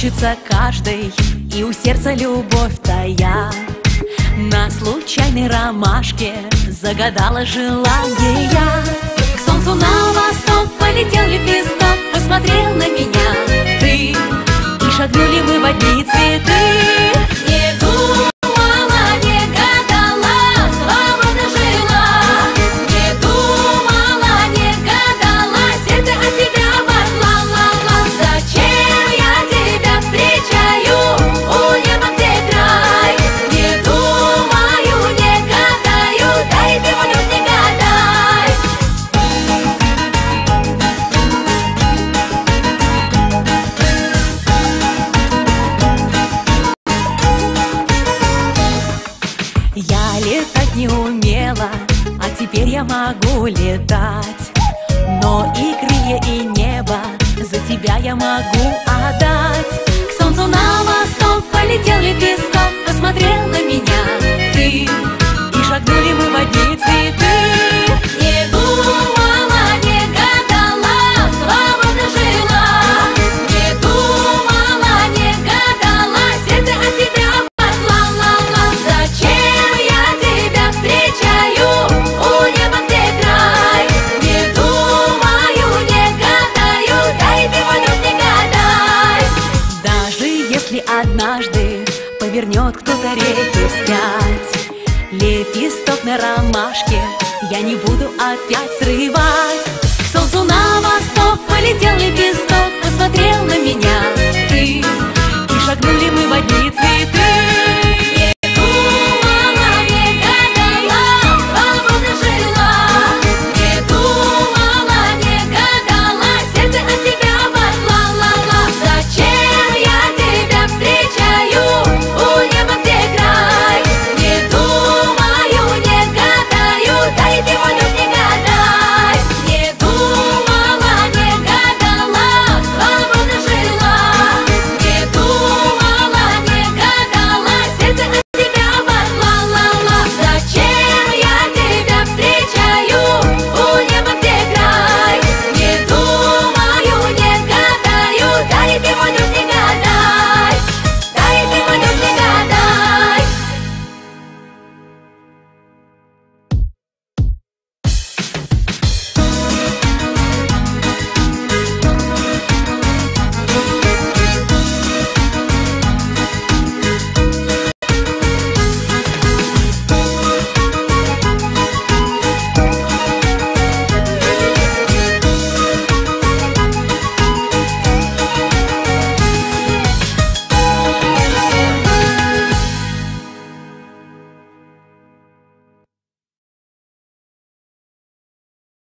учится каждый, и у сердца любовь тая. На случайной ромашке загадала желание я. К солнцу на восток полетел лепесток, посмотрел на меня ты, и шагнули мы в одни цветы. Не думала, не гадала, свободно жила. Не думала, не гадала, сердце от тебя оборвала. Зачем я тебя встречаю, у неба где край? Не думаю, не гадаю, дай ты волю, не гадай. Я летать не умела, а теперь я могу летать. Но и крылья, и небо за тебя я могу отдать. К солнцу на восток полетел лепесток, посмотрел на меня ты, и шагнули мы в одни цветы. Не думала, не гадала, свободно жила. Не думала, не гадала, сердце от тебя оборвала. Зачем я тебя встречаю, у неба где край? Не думаю, не гадаю, дай ты волю, не гадай. Даже если однажды повернет кто-то реку вспять, лепесток на ромашке я не буду опять срывать. К солнцу на восток полетел лепесток, посмотрел на меня ты, и шагнули мы в одни